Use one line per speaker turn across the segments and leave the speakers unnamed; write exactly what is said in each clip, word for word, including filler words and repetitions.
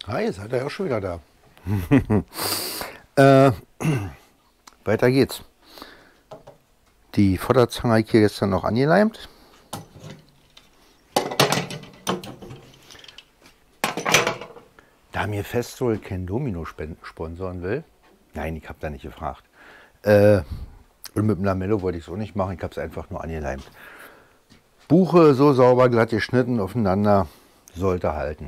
Hi, seid ihr auch schon wieder da? äh, weiter geht's. Die Vorderzange habe ich hier gestern noch angeleimt. Da mir Festool kein Domino sponsoren will, nein, ich habe da nicht gefragt. Äh, und mit dem Lamello wollte ich es auch nicht machen, ich habe es einfach nur angeleimt. Buche so sauber glatt geschnitten aufeinander, sollte halten.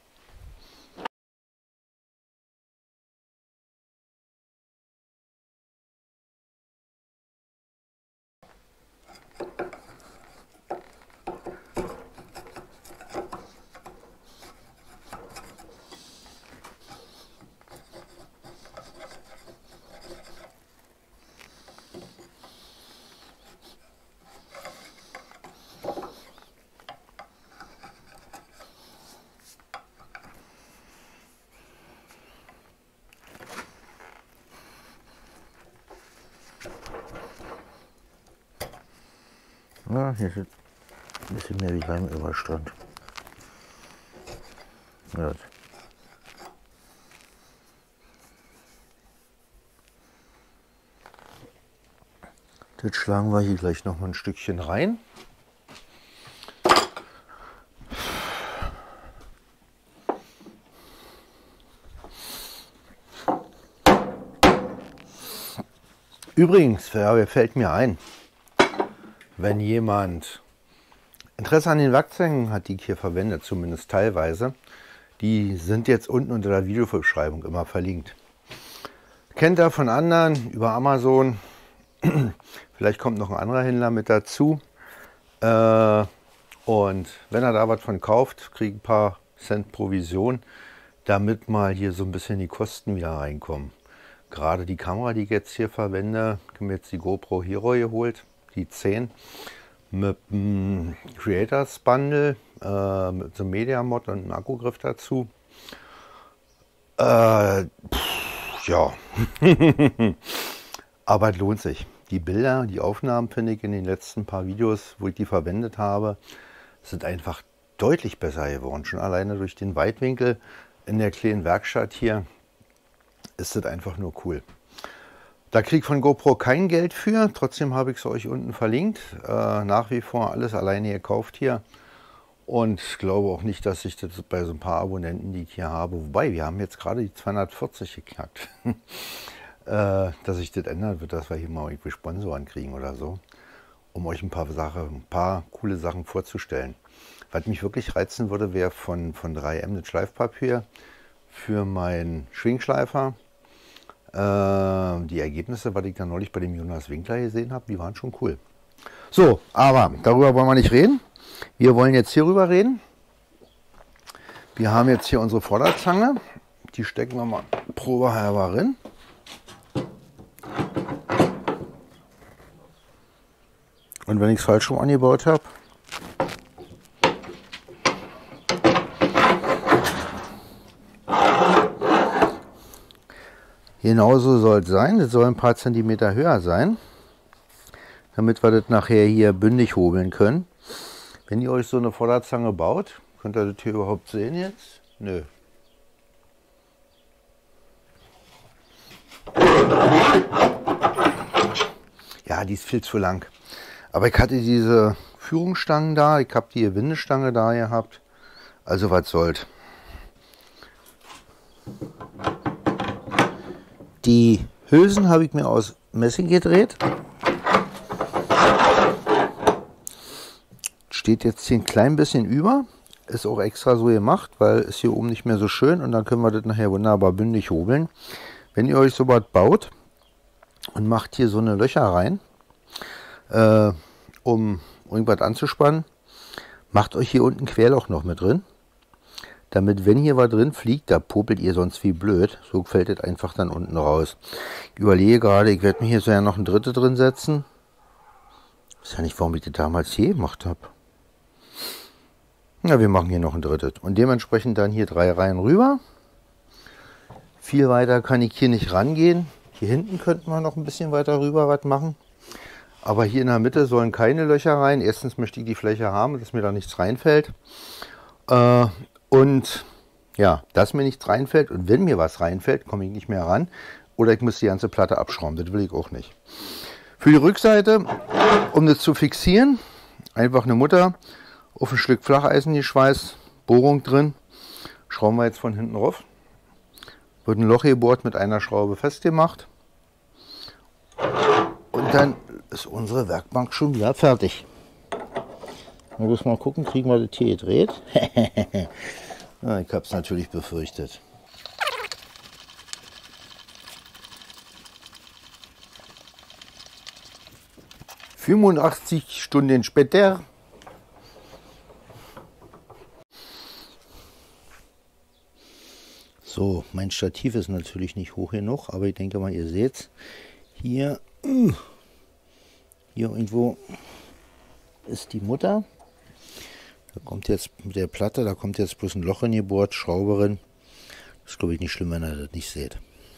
Ja, hier ist ein bisschen mehr wie Leimüberstand. Ja. Das schlagen wir hier gleich noch mal ein Stückchen rein. Übrigens, ja, fällt mir ein, wenn jemand Interesse an den Werkzeugen hat, die ich hier verwende, zumindest teilweise, die sind jetzt unten unter der Videobeschreibung immer verlinkt. Kennt ihr von anderen über Amazon, vielleicht kommt noch ein anderer Händler mit dazu. Äh, und wenn er da was von kauft, kriegt ein paar Cent Provision, damit mal hier so ein bisschen die Kosten wieder reinkommen. Gerade die Kamera, die ich jetzt hier verwende, ich habe mir jetzt die GoPro Hero geholt, die zehn, mit dem Creators Bundle, äh, mit so einem Media Mod und einem Akkugriff dazu. Äh, pff, ja, aber es lohnt sich. Die Bilder, die Aufnahmen finde ich in den letzten paar Videos, wo ich die verwendet habe, sind einfach deutlich besser geworden. Schon alleine durch den Weitwinkel in der kleinen Werkstatt hier ist das einfach nur cool. Da kriege ich von GoPro kein Geld für, trotzdem habe ich es euch unten verlinkt. Äh, nach wie vor alles alleine gekauft hier. Und ich glaube auch nicht, dass ich das bei so ein paar Abonnenten, die ich hier habe, wobei wir haben jetzt gerade die zweihundertvierzig geknackt, äh, dass sich das ändern wird, dass wir hier mal irgendwie Sponsoren kriegen oder so, um euch ein paar Sachen, ein paar coole Sachen vorzustellen. Was mich wirklich reizen würde, wäre von, von drei M das Schleifpapier für meinen Schwingschleifer. Äh, die Ergebnisse, was ich dann neulich bei dem Jonas Winkler gesehen habe, die waren schon cool. So, aber darüber wollen wir nicht reden. Wir wollen jetzt hier rüber reden. Wir haben jetzt hier unsere Vorderzange. Die stecken wir mal probehalber rein. Und wenn ich es falsch rum angebaut habe, genauso soll es sein. Das soll ein paar Zentimeter höher sein, damit wir das nachher hier bündig hobeln können. Wenn ihr euch so eine Vorderzange baut, könnt ihr das hier überhaupt sehen jetzt? Nö. Ja, die ist viel zu lang. Aber ich hatte diese Führungsstangen da, ich habe die Windestange da gehabt. Also was soll's. Die Hülsen habe ich mir aus Messing gedreht. Steht jetzt hier ein klein bisschen über. Ist auch extra so gemacht, weil ist hier oben nicht mehr so schön. Und dann können wir das nachher wunderbar bündig hobeln. Wenn ihr euch sowas baut und macht hier so eine Löcher rein, äh, um irgendwas anzuspannen, macht euch hier unten ein Querloch noch mit drin. Damit, wenn hier was drin fliegt, da popelt ihr sonst wie blöd. So fällt es einfach dann unten raus. Ich überlege gerade, ich werde mir hier so ja noch ein dritte drin setzen. Ich weiß ja nicht, warum ich das damals hier gemacht habe. Ja, wir machen hier noch ein drittes. Und dementsprechend dann hier drei Reihen rüber. Viel weiter kann ich hier nicht rangehen. Hier hinten könnten wir noch ein bisschen weiter rüber was machen. Aber hier in der Mitte sollen keine Löcher rein. Erstens möchte ich die Fläche haben, dass mir da nichts reinfällt. Äh, und ja, dass mir nichts reinfällt und wenn mir was reinfällt, komme ich nicht mehr ran oder ich muss die ganze Platte abschrauben, das will ich auch nicht. Für die Rückseite, um das zu fixieren, einfach eine Mutter auf ein Stück Flacheisen geschweißt, Bohrung drin, schrauben wir jetzt von hinten rauf, wird ein Loch gebohrt, mit einer Schraube festgemacht und dann ist unsere Werkbank schon wieder fertig. Man muss mal gucken, kriegen wir das hier gedreht? Ja, ich habe es natürlich befürchtet. fünfundachtzig Stunden später. So, mein Stativ ist natürlich nicht hoch genug, aber ich denke mal, ihr seht es. Hier, hier irgendwo ist die Mutter. Da kommt jetzt mit der Platte, da kommt jetzt bloß ein Loch in gebohrt, Schraube rein. Das ist, glaube ich, nicht schlimm, wenn ihr das nicht seht.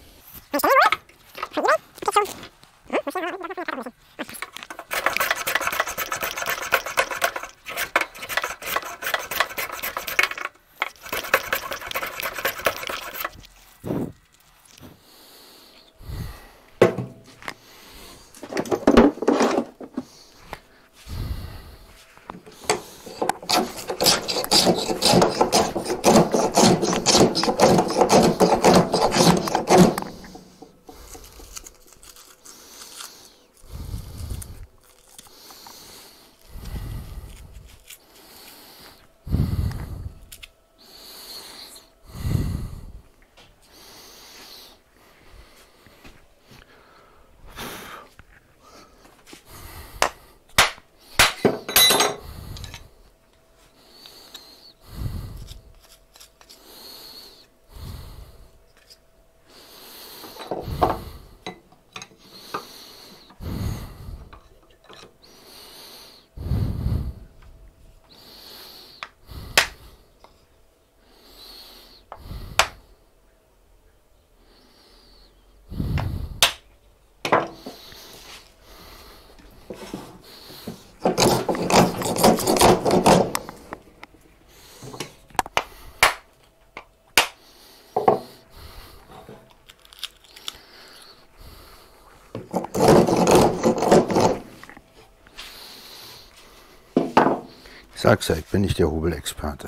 Ich sag's ja, ich bin nicht der Hobelexperte.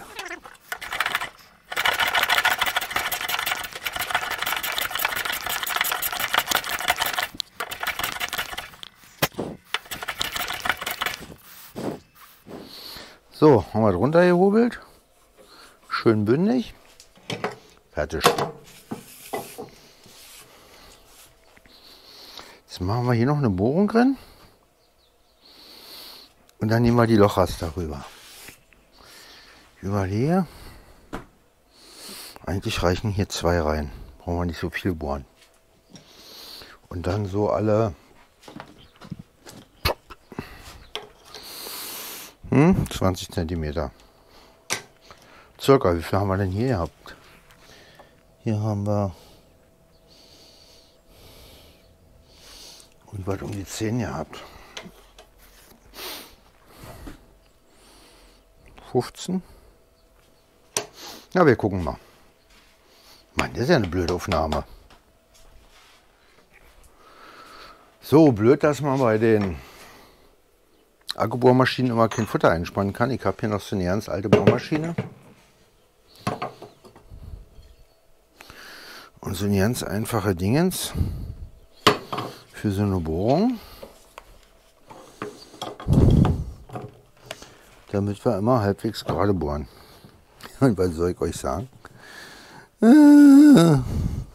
So, haben wir drunter gehobelt. Schön bündig. Fertig. Jetzt machen wir hier noch eine Bohrung drin. Und dann nehmen wir die Lochraster rüber. Ich überlege, eigentlich reichen hier zwei rein. Brauchen wir nicht so viel bohren. Und dann so alle hm, zwanzig Zentimeter. Circa, wie viel haben wir denn hier gehabt? Hier haben wir irgendwas um die zehn gehabt. fünfzehn. Ja, wir gucken mal. Mann, das ist ja eine blöde Aufnahme. So blöd, dass man bei den Akkubohrmaschinen immer kein Futter einspannen kann. Ich habe hier noch so eine ganz alte Bohrmaschine. Und so eine ganz einfache Dingens für so eine Bohrung. Damit wir immer halbwegs gerade bohren. Und was soll ich euch sagen? Äh.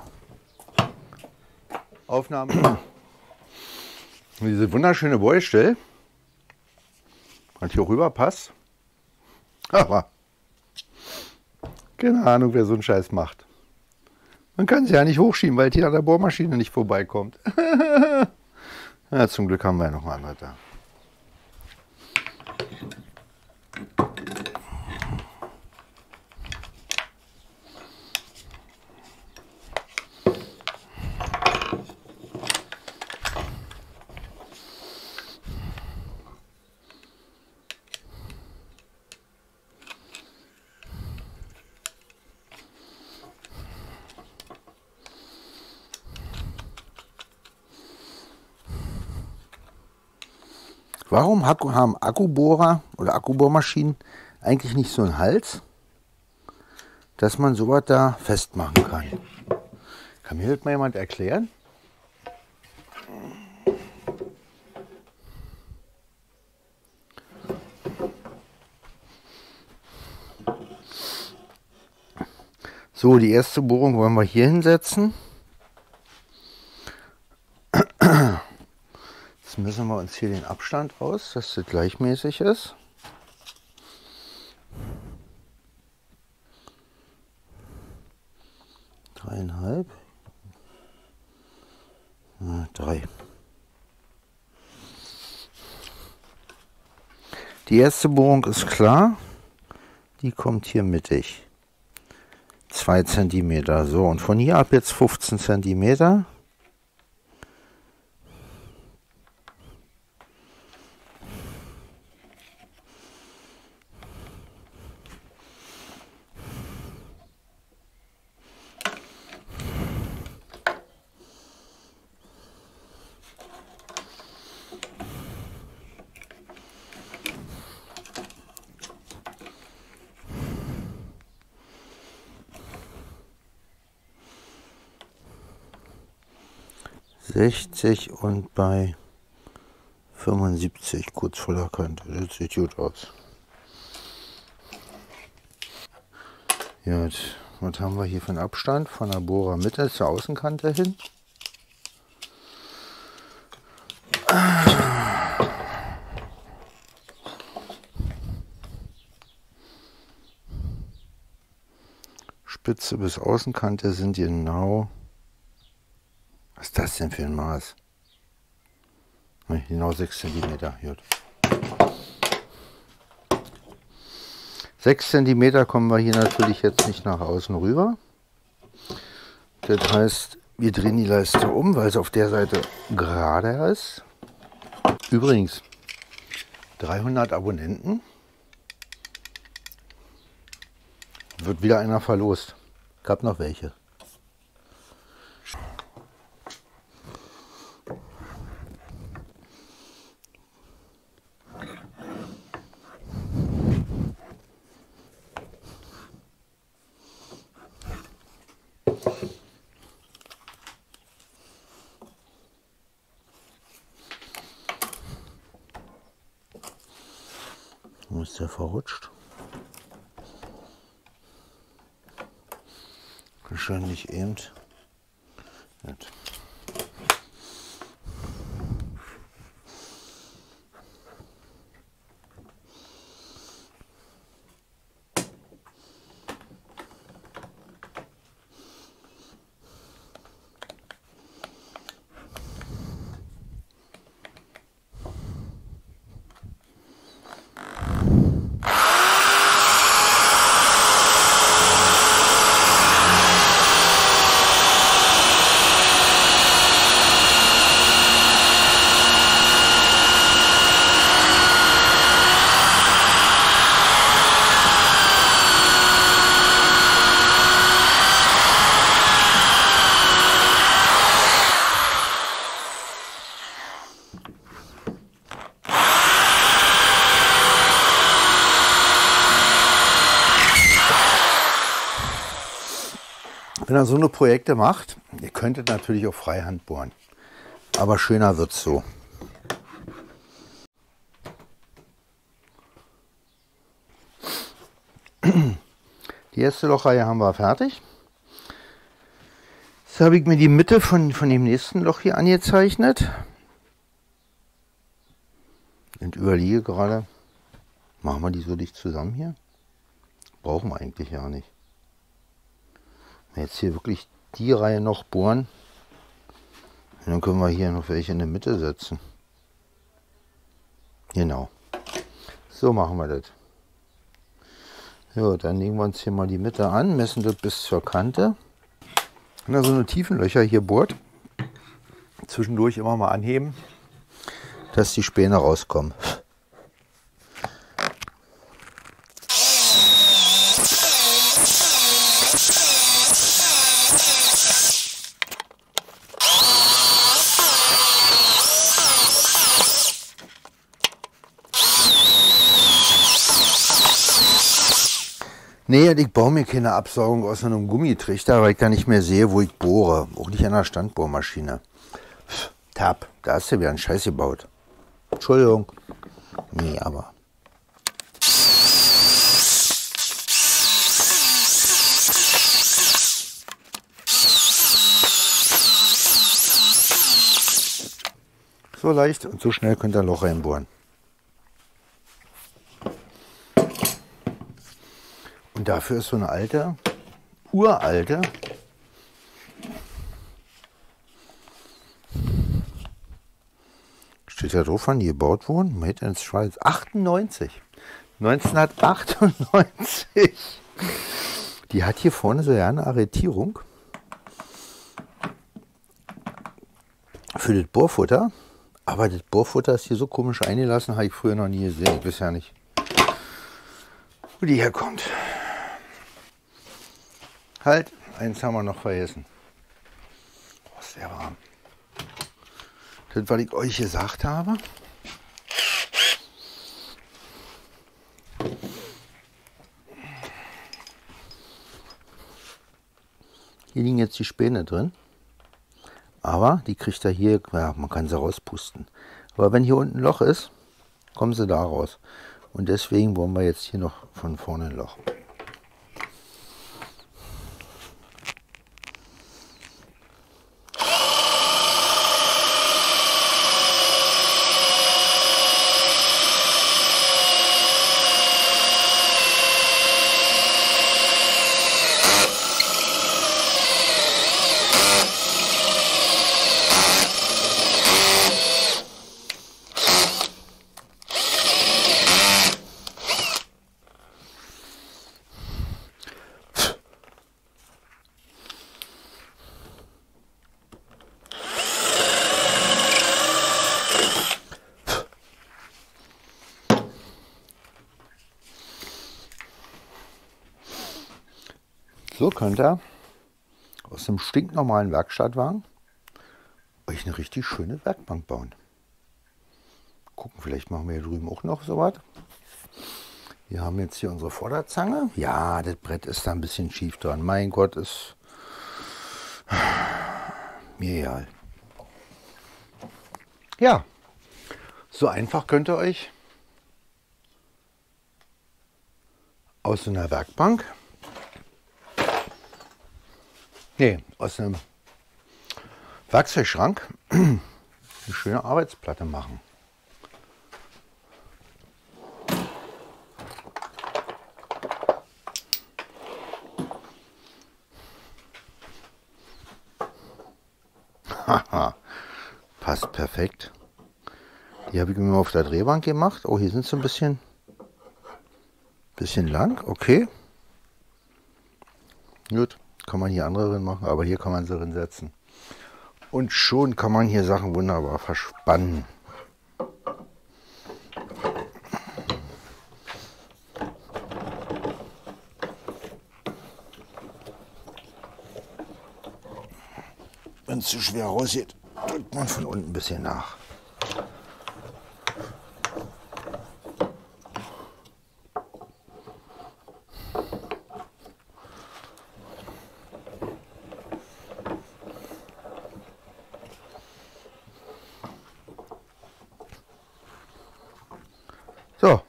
Aufnahme. Diese wunderschöne Bohrstelle, was hier rüber passt. Aber keine Ahnung, wer so einen Scheiß macht. Man kann sie ja nicht hochschieben, weil hier an der Bohrmaschine nicht vorbeikommt. Ja, zum Glück haben wir ja noch mal andere da. Warum haben Akkubohrer oder Akkubohrmaschinen eigentlich nicht so einen Hals, dass man sowas da festmachen kann? Kann mir das mal jemand erklären? So, die erste Bohrung wollen wir hier hinsetzen. Jetzt müssen wir uns hier den Abstand raus, dass das gleichmäßig ist. Dreieinhalb. Na, drei. Die erste Bohrung ist klar. Die kommt hier mittig. zwei Zentimeter. So, und von hier ab jetzt fünfzehn Zentimeter. sechzig und bei fünfundsiebzig kurz vor der Kante. Das sieht gut aus. Gut, was haben wir hier für einen Abstand von der Bohrermitte zur Außenkante hin? Spitze bis Außenkante sind genau. Was ist das denn für ein Maß? Genau sechs Zentimeter. Gut. sechs Zentimeter kommen wir hier natürlich jetzt nicht nach außen rüber. Das heißt, wir drehen die Leiste um, weil es auf der Seite gerade ist. Übrigens, dreihundert Abonnenten. Wird wieder einer verlost. Gab noch welche. Wo ist der verrutscht? Wahrscheinlich eben. Nicht. Wenn ihr so eine Projekte macht, ihr könntet natürlich auch Freihand bohren, aber schöner wird es so. Die erste Lochreihe haben wir fertig. Jetzt habe ich mir die Mitte von, von dem nächsten Loch hier angezeichnet und überlege gerade, machen wir die so dicht zusammen hier? Brauchen wir eigentlich ja nicht. Jetzt hier wirklich die Reihe noch bohren und dann können wir hier noch welche in der Mitte setzen. Genau. So machen wir das. So, dann legen wir uns hier mal die Mitte an, messen das bis zur Kante. Wenn ihr so eine tiefen Löcher hier bohrt, zwischendurch immer mal anheben, dass die Späne rauskommen. Nee, ich baue mir keine Absaugung aus einem Gummitrichter, weil ich da nicht mehr sehe, wo ich bohre. Auch nicht an der Standbohrmaschine. Pff, Tab, da hast du wieder einen Scheiß gebaut. Entschuldigung. Nee, aber... So leicht und so schnell könnt ihr ein Loch reinbohren. Und dafür ist so eine alte, uralte, steht ja drauf, wann die gebaut wurden, Made in Schweiz, achtundneunzig, neunzehnhundertachtundneunzig. Die hat hier vorne so ja eine Arretierung für das Bohrfutter. Aber das Bohrfutter ist hier so komisch eingelassen, habe ich früher noch nie gesehen. Ich weiß ja nicht, wo die herkommt. Halt, eins haben wir noch vergessen. Oh, ist der warm. Das, was ich euch gesagt habe. Hier liegen jetzt die Späne drin. Aber die kriegt er hier, ja, man kann sie rauspusten. Aber wenn hier unten ein Loch ist, kommen sie da raus. Und deswegen wollen wir jetzt hier noch von vorne ein Loch. So könnt ihr aus einem stinknormalen Werkstattwagen euch eine richtig schöne Werkbank bauen. Gucken, vielleicht machen wir hier drüben auch noch so was. Wir haben jetzt hier unsere Vorderzange. Ja, das Brett ist da ein bisschen schief dran. Mein Gott, ist mir egal. Ja, so einfach könnt ihr euch aus so einer Werkbank, nee, aus einem Werkzeugschrank eine schöne Arbeitsplatte machen. Haha, passt perfekt. Die habe ich mir auf der Drehbank gemacht. Oh, hier sind sie ein bisschen, bisschen lang. Okay. Gut, kann man hier andere drin machen, aber hier kann man sie drin setzen. Und schon kann man hier Sachen wunderbar verspannen. Wenn es zu schwer rausgeht, drückt man von unten ein bisschen nach. So,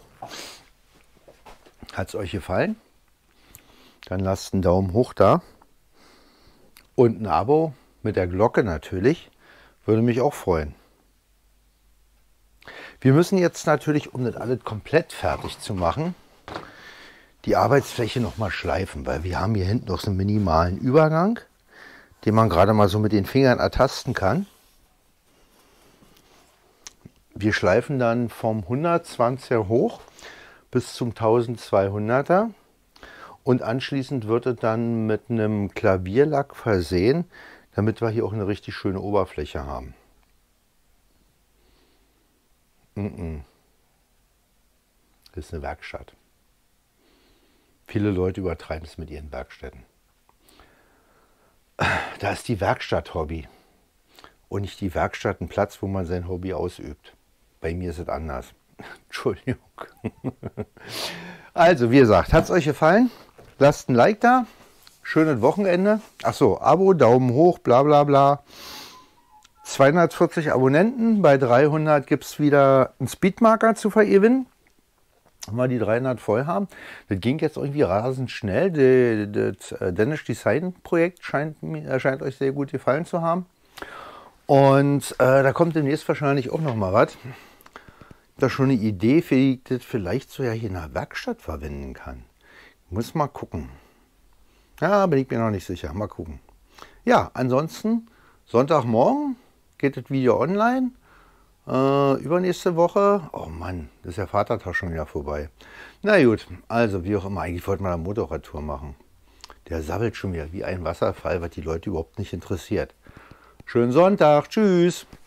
hat es euch gefallen? Dann lasst einen Daumen hoch da und ein Abo mit der Glocke natürlich, würde mich auch freuen. Wir müssen jetzt natürlich, um das alles komplett fertig zu machen, die Arbeitsfläche noch mal schleifen, weil wir haben hier hinten noch so einen minimalen Übergang, den man gerade mal so mit den Fingern ertasten kann. Wir schleifen dann vom hundertzwanziger hoch bis zum eintausendzweihunderter und anschließend wird es dann mit einem Klavierlack versehen, damit wir hier auch eine richtig schöne Oberfläche haben. Das ist eine Werkstatt. Viele Leute übertreiben es mit ihren Werkstätten. Da ist die Werkstatt Hobby und nicht die Werkstatt ein Platz, wo man sein Hobby ausübt. Bei mir ist es anders. Entschuldigung. Also, wie gesagt, hat es euch gefallen? Lasst ein Like da. Schönes Wochenende. Achso, Abo, Daumen hoch, bla bla bla. zweihundertvierzig Abonnenten. Bei dreihundert gibt es wieder einen Speedmarker zu verewinnen. Wenn wir die dreihundert voll haben. Das ging jetzt irgendwie rasend schnell. Das Danish Design Projekt scheint, scheint euch sehr gut gefallen zu haben. Und äh, da kommt demnächst wahrscheinlich auch noch mal was. Da schon eine Idee, wie ich das vielleicht so ja hier in der Werkstatt verwenden kann. Muss mal gucken. Ja, bin ich mir noch nicht sicher. Mal gucken. Ja, ansonsten Sonntagmorgen geht das Video online. Äh, übernächste Woche. Oh Mann, das ist ja Vatertag schon wieder vorbei. Na gut, also wie auch immer. Eigentlich wollte man eine Motorradtour machen. Der sabbelt schon wieder wie ein Wasserfall, was die Leute überhaupt nicht interessiert. Schönen Sonntag. Tschüss.